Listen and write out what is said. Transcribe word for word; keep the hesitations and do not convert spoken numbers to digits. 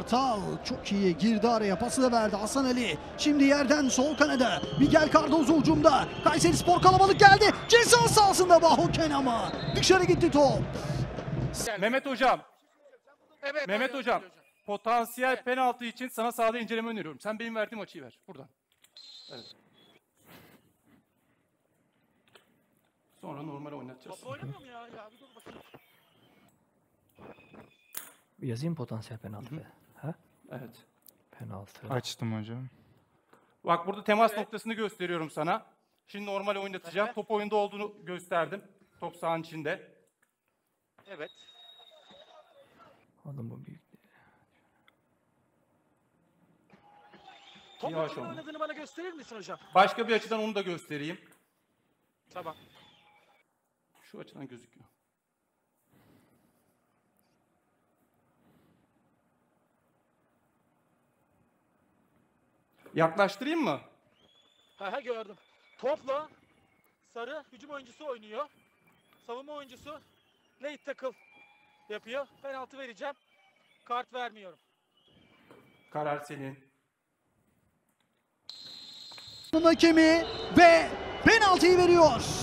Kartal çok iyi girdi araya, pası da verdi Hasan Ali. Şimdi yerden sol kanada Miguel Cardozo hücumda. Kayserispor kalabalık geldi. Ceza sahasında Bahoken ama dışarı gitti top. Mehmet Hocam. Evet, Mehmet hocam, Hocam. hocam. Potansiyel Evet. penaltı için sana sahada inceleme öneriyorum. Sen benim verdiğim açıyı ver. Buradan. Evet. Sonra normal oynatacağız. Top oynamıyor mu ya? Ya bir dur bakayım. Yazayım potansiyel penaltı. Hı hı. Ha? Evet. Penaltı. Açtım hocam. Bak burada temas Evet. noktasını gösteriyorum sana. Şimdi normal oynatacağım. Evet. Top oyunda olduğunu gösterdim. Top sahanın içinde. Evet. Oğlum bu büyük. Top Yavaş kimin olun. oynadığını bana gösterir misin hocam? Başka bir açıdan onu da göstereyim. Tamam. Şu açıdan gözüküyor. Yaklaştırayım mı? Ha ha gördüm. Topla sarı hücum oyuncusu oynuyor. Savunma oyuncusu late tackle yapıyor. Penaltı vereceğim. Kart vermiyorum. Karar senin. Hakemi ve penaltıyı veriyor.